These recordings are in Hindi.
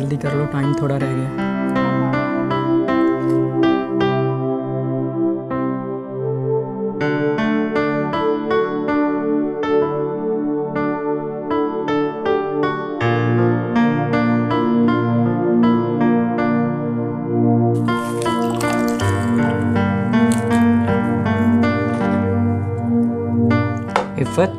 जल्दी कर लो, टाइम थोड़ा रह गया। इफ़त,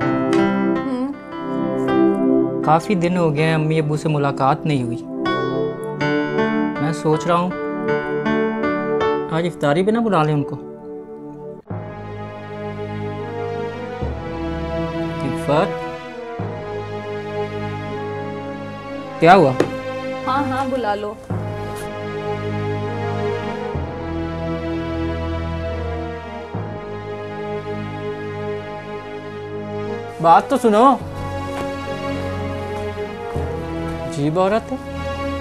काफ़ी दिन हो गए हैं अम्मी अब्बू से मुलाकात नहीं हुई। मैं सोच रहा हूँ आज इफ्तारी पे ना बुला लें उनको। इफ़त, क्या हुआ? हाँ हाँ बुला लो। बात तो सुनो। अजीब औरत है।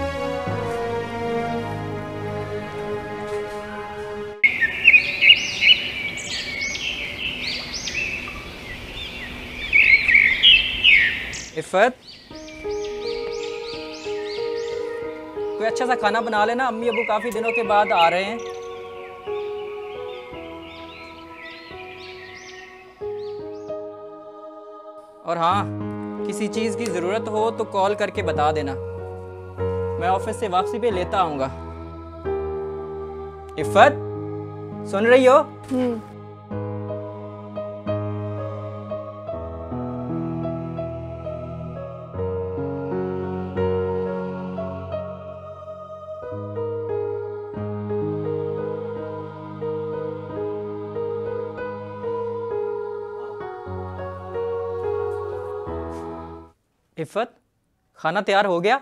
इफ़त, कोई अच्छा सा खाना बना लेना, अम्मी अबू काफ़ी दिनों के बाद आ रहे हैं। और हाँ, किसी चीज़ की ज़रूरत हो तो कॉल करके बता देना, मैं ऑफिस से वापसी पे लेता आऊँगा। इफ़त, सुन रही हो? इफ़त, खाना तैयार हो गया?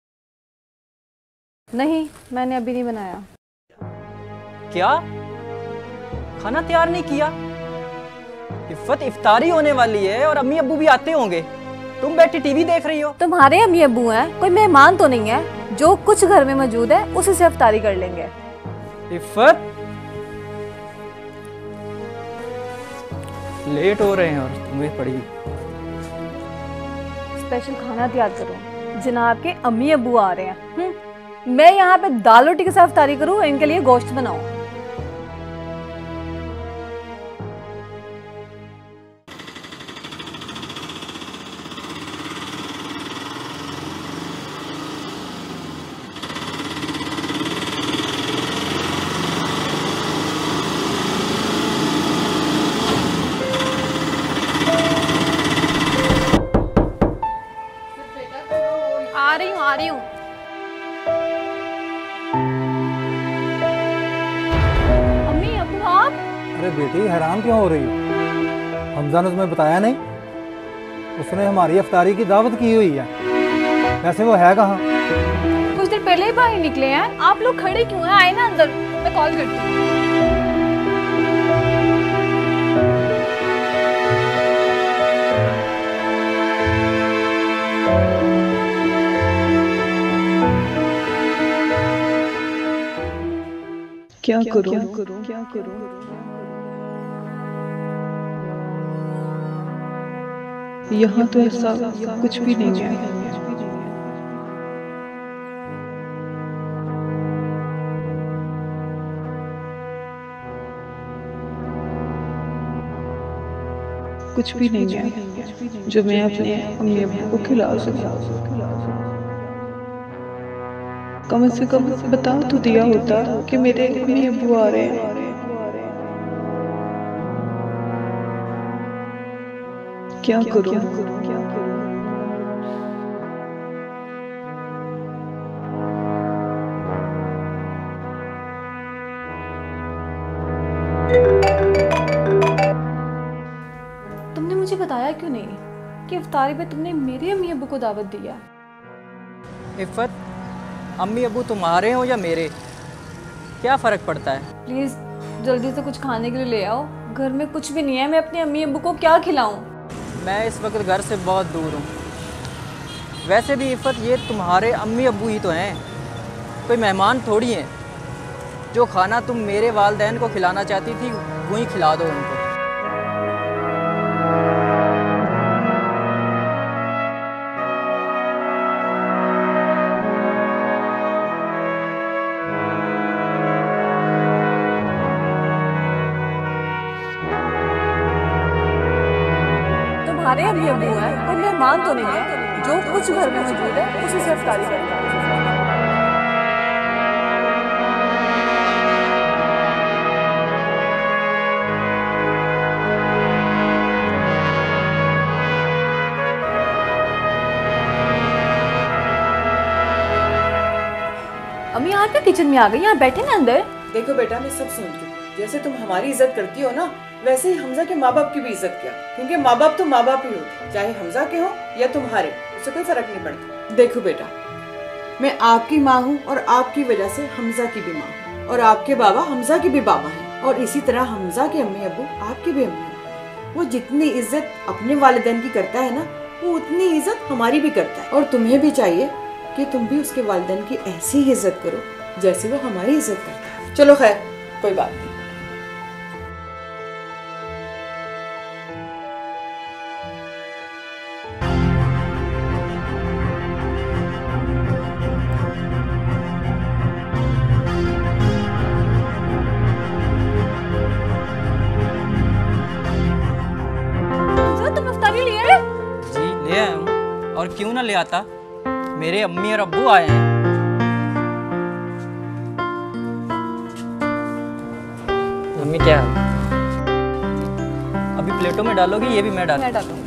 नहीं, मैंने अभी नहीं बनाया। क्या? खाना तैयार नहीं किया? इफ़त, इफ्तारी होने वाली है और अम्मी अब्बू भी आते होंगे, तुम बैठी टीवी देख रही हो। तुम्हारे अम्मी अब्बू हैं, कोई मेहमान तो नहीं है। जो कुछ घर में मौजूद है उसी से इफ्तारी कर लेंगे। इफ़त, लेट हो रहे हैं और तुम्हें पड़ी। स्पेशल खाना तैयार करो, जनाब के अम्मी अब्बू आ रहे हैं। मैं यहाँ पे दाल रोटी के साथ इफ्तारी करूँ, इनके लिए गोश्त बनाओ। आ रही हूँ। अम्मी अब्बू आप? अरे बेटी, हैरान क्यों हो रही हो? हमजा ने तुम्हें बताया नहीं? उसने हमारी इफ्तारी की दावत की हुई है। वैसे वो है कहाँ? कुछ देर पहले ही बाहर निकले हैं। आप लोग खड़े क्यों हैं? आए ना अंदर, मैं कॉल करती हूँ। क्या करूं? यहाँ तो ऐसा कुछ भी नहीं है। कुछ भी नहीं है जो मैं अपने अम्मी अब्बू को खिला सकूं। कम से कम बता तो दिया होता कि मेरे अम्मी अब्बू आ रहे हैं। क्या करूं? तुमने मुझे बताया क्यों नहीं कि इफ्तारी पे तुमने मेरे अम्मी अब्बू को दावत दिया? इफ़त, अम्मी अब्बू तुम्हारे हो या मेरे, क्या फ़र्क पड़ता है? प्लीज़ जल्दी से कुछ खाने के लिए ले आओ। घर में कुछ भी नहीं है, मैं अपनी अम्मी अब्बू को क्या खिलाऊं? मैं इस वक्त घर से बहुत दूर हूँ। वैसे भी इफ़त, ये तुम्हारे अम्मी अब्बू ही तो हैं, कोई मेहमान थोड़ी हैं। जो खाना तुम मेरे वालिदैन को खिलाना चाहती थी वही खिला दो उनको। मेहमान तो नहीं है, जो कुछ घर में मौजूद है उसी से इफ्तारी करते हैं। अम्मी यहाँ क्या किचन में आ गई, यहाँ बैठे ना अंदर। देखो बेटा, मैं सब सुन चुकी हूँ। जैसे तुम हमारी इज्जत करती हो ना, वैसे ही हमजा के माँ बाप की भी इज्जत किया, क्योंकि माँ बाप तो माँ बाप ही होते, चाहे हमजा के हो या तुम्हारे, उससे कोई फर्क नहीं पड़ता। देखो बेटा, मैं आपकी माँ हूँ और आपकी वजह से हमजा की भी माँ हूँ, और आपके बाबा हमजा के भी बाबा हैं, और इसी तरह हमजा के अम्मी अब्बू आपके भी अम्मी अब्बू। वो जितनी इज्जत अपने वालिदैन की करता है ना, वो उतनी इज्जत हमारी भी करता है। और तुम्हें भी चाहिए कि तुम भी उसके वालिदैन की ऐसी ही इज्जत करो जैसे वो हमारी इज्जत करता है। चलो खैर, कोई बात नहीं। तुम इफ्तारी ले आए? जी ले आया हूँ, और क्यों ना ले आता, मेरे अम्मी और अब्बू आए हैं। अम्मी क्या, अभी प्लेटों में डालोगी? ये भी मैं डालूँ? मैं डालूंगी।